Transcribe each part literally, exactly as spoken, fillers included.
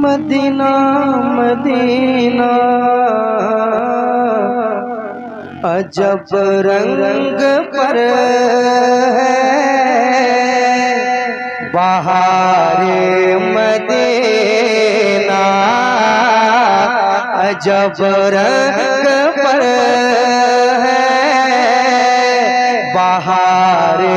Medina Madina अजब रंग पर है बहारे मदीना अजब रंग पर है बहारे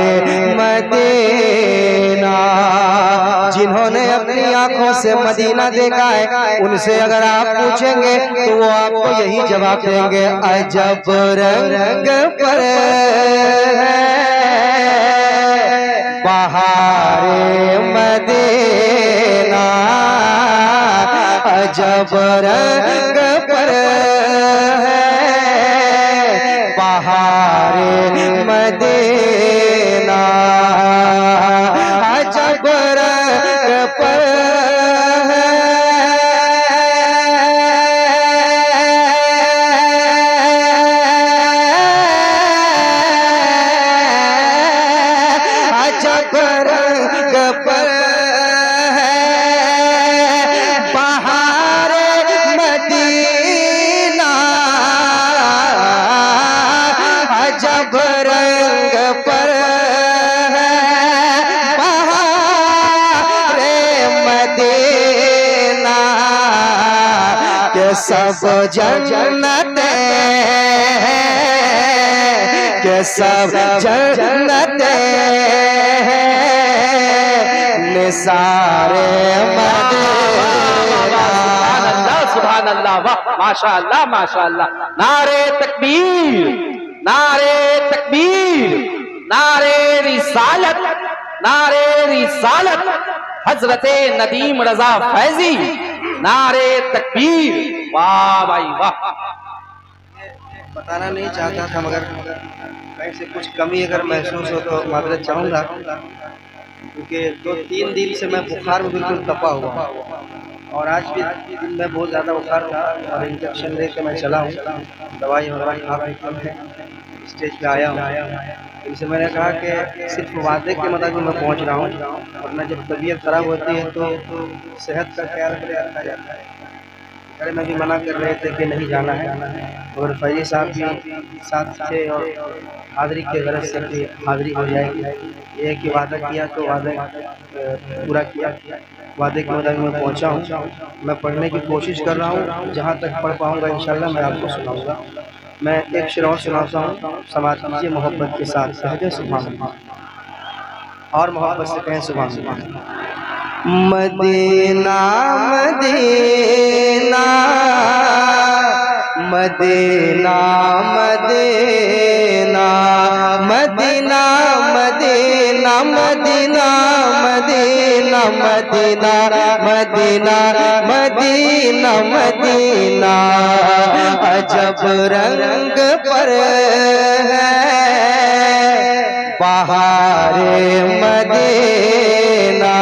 मदीना। जिन्होंने अपनी आंखों से मदीना देखा है उनसे अगर आप पूछेंगे तो वो आपको यही जवाब देंगे, अजब रंग पर है बहारे मदीना अजब रंग पर है बहारे मदीना अजब रंग पर अजब रंग पर है बहारे मदीना अजब रंग पर है बहारे मदीना के सब जन्नत के सब जन्नत निसारे मदीना। सुभान अल्लाह, वाह माशाअल्लाह माशाअल्लाह। नारे तकबीर, नारे तकबीर, नारे रिसालत, नारे रिसालत हजरते नदीम रजा फैजी, नारे तकबीर, वाह भाई वाह। बताना नहीं चाहता था मगर कहीं से कुछ कमी अगर महसूस हो तो माजरत चाहूँगा, क्योंकि दो तीन दिन से मैं बुखार में बिल्कुल तपा हुआ और आज भी दिन में बहुत ज़्यादा बुखार था और इंजेक्शन लेके मैं चला हूँ, दवाई वगैरह खा के स्टेज पे आया हूँ। इनसे मैंने कहा कि सिर्फ वादे के मुताबिक मैं पहुँच रहा हूँ, वरना जब तबीयत ख़राब होती है तो सेहत का ख्याल रखा जाता है। अरे मैं भी मना कर रहे थे कि नहीं जाना है, और फैजी साहब भी साथ थे और हाज़री के गरज से कि हाज़री हो जाएगी। ये कि वादा किया तो वादा पूरा किया, वादे के मुताबिक मैं पहुंचा हूं। मैं पढ़ने की कोशिश कर रहा हूं, जहां तक पढ़ पाऊंगा इंशाल्लाह मैं आपको सुनाऊंगा। मैं एक शेर और सुनाता हूं, समाज कीजिए मोहब्बत के साथ, सहजे सुभान अल्लाह और मोहब्बत से कहें सुभान अल्लाह। मदीना मदीना मदीना मदीना मदीना मदीना मदीना मदीना मदीना मदीना मदीना मदीना अजब रंग पर है बहारे मदीना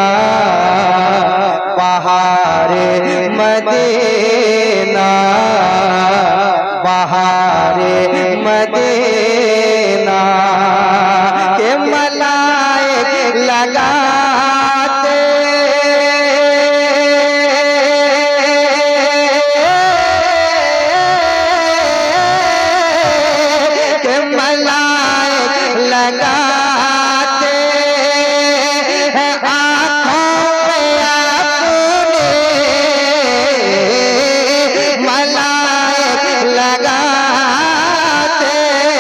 बहारे मदीना बहारे मदीना के मलाइक लगाते के मलाइक लगाते हैं आँखों में अपने मलाइक लगाते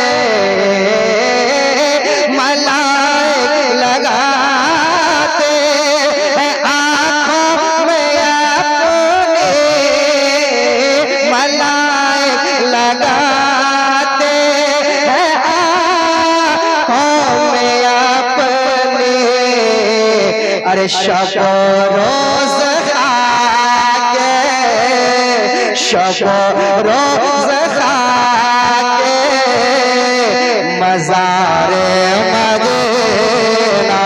मलाइक लगाते हैं आँखों में अपने मलाइक लगाते हैं आँखों में अपने। अरे शब रोज खाके शब रोज खाके मज़ारे मदीना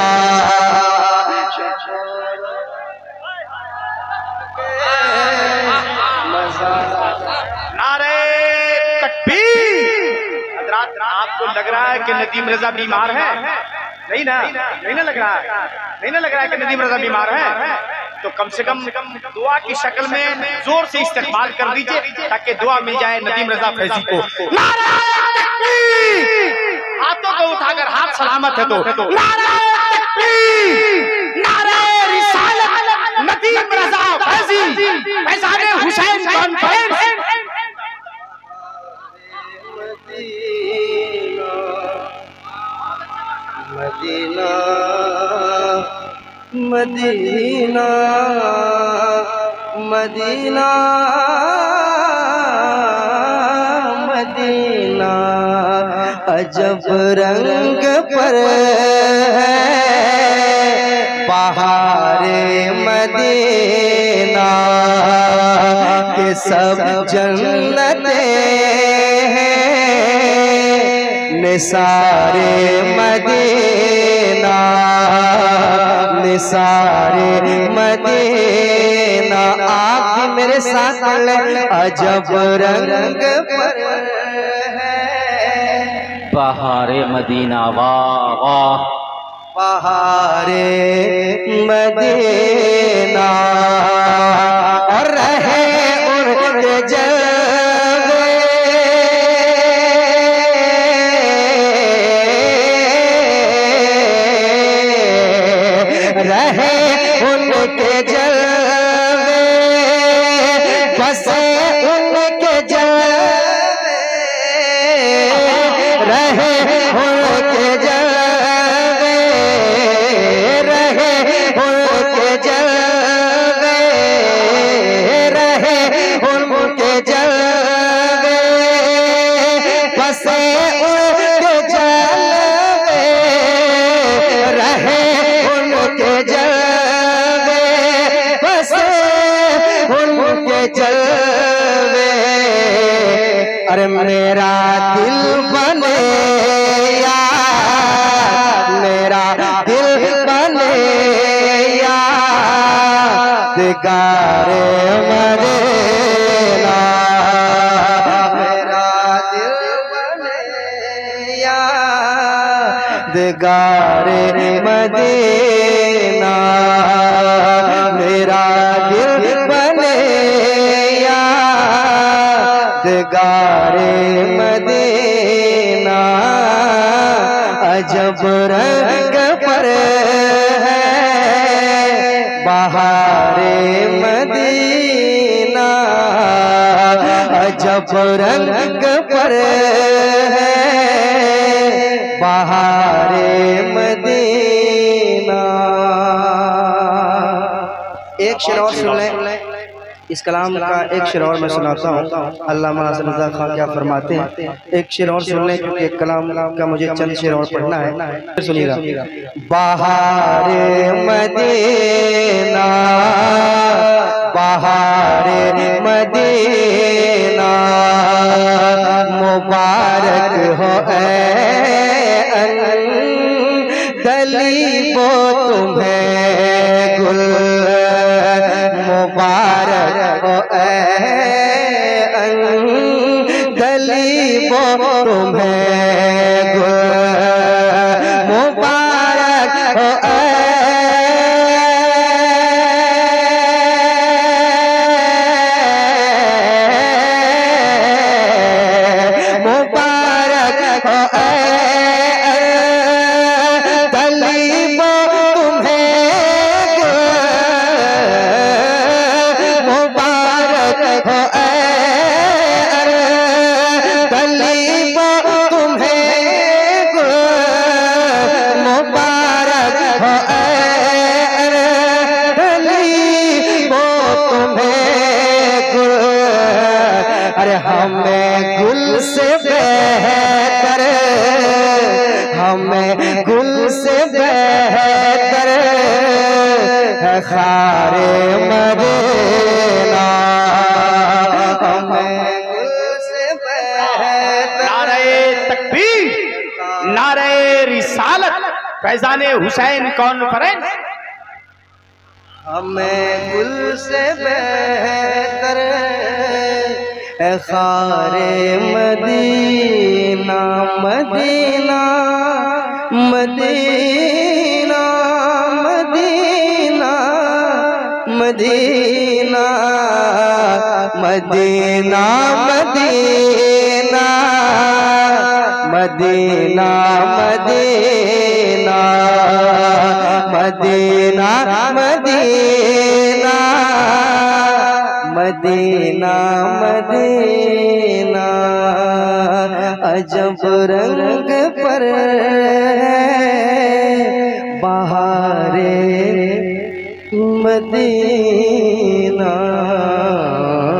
नारे तकबीर। हज़रात, आपको लग रहा है कि नदीम रजा बीमार है? नहीं ना, नहीं ना लग रहा है, नहीं ना लग रहा है कि नदीम रजा बीमार है। तो कम से कम दुआ की शक्ल में जोर से इस्तेमाल कर दीजिए ताकि दुआ मिल जाए नदीम रजा फैजी को। नारे तकबीर! हाथों को उठाकर, हाथ सलामत है तो नारे तकबीर! नारे रिसालत! नदीम रजा फैजी फैजाने हुसैन कॉन्फ्रेंस। मदीना मदीना मदीना मदीना अजब रंग पर है बहारे मदीना के सब जन्नते निसारे मदीना निसारे मदीना। आप भी मेरे साथ पढ़ लें। अजब रंग पर है बहारे मदीना। वाह वाह। बहारे मदीना और रहे उनके जलवे रहे उनके जलवे बसे उनके जलवे रहे उनके जलवे रहे उनके जलवे रहे उनके जलवे बसे उनके जलवे रहे उनके जलवे बसे उनके जलवे। अरे मेरा दिल बने यार मेरा दिल बने यादगारे मदीना मेरा दिल बने यादगारे मदीना मेरा दिल बने यादगारे मदीना। अजब रंग पर है बहारे मदीना अजब रंग पर है बहारे मदीना। एक शेर और सुन लें। इस कलाम का एक शेर और मैं सुनाता हूँ। अल्लामा हसन रज़ा खान क्या फरमाते हैं। एक शेर और सुन लें क्योंकि एक कलाम का मुझे चंद शेर और पढ़ना है। सुनिएगा। बहारे मदीना बहारे मदीना मुबारक हो ऐ गलीबो तुम्हें गुल मुबारक हो ऐ गलीबो तुम्हें गुल मुबारक हो ऐ मुबारक हो ऐ गलीबो तुम्हें मुबारक हो ऐ गलीबो तुम्हें मुबारक हो ऐ गलीबो तुम्हें अरे हमें गुल से बेहतर हमें गुल से बेहतर है खारे मदीना हमें गुल से बेहतर। नारे तकबीर! नारे रिसालत! फैजाने हुसैन कॉन्फ्रेंस। हमें गुल से बेहतर है खारे मदीना मदीना मदीना मदीना मदीना मदीना मदीना मदीना मदीना मदीना मदीना मदीना मदीना अजब रंग पर बहारे मदीना।